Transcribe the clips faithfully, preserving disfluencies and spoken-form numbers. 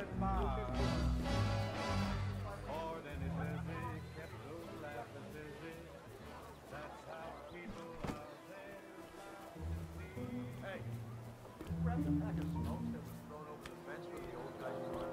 it far. More than it busy, kept those laughing busy. That's how people are there. Hey, grab the pack of smokes that was thrown over the fence from the old guy's farm.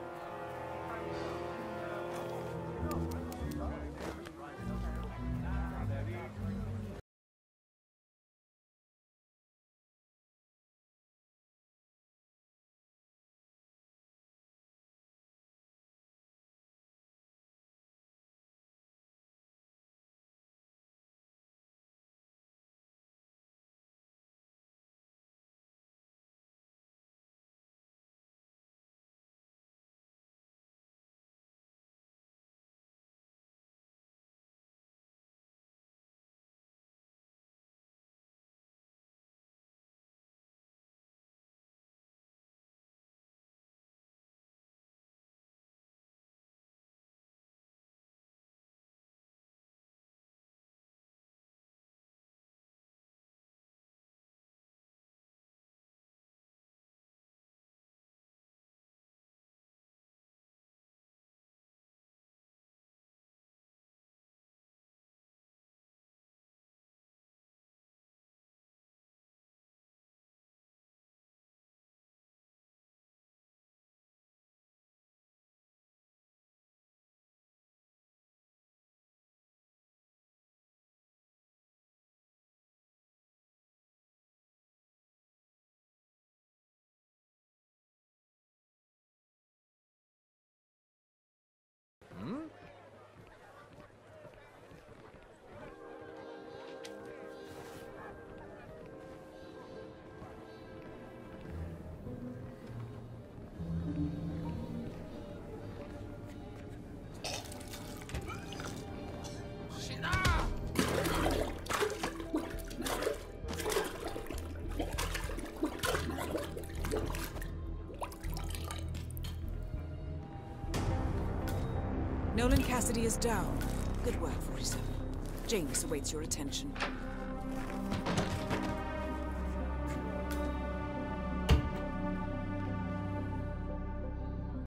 Hmm? Nolan Cassidy is down. Good work, forty-seven. Janus awaits your attention.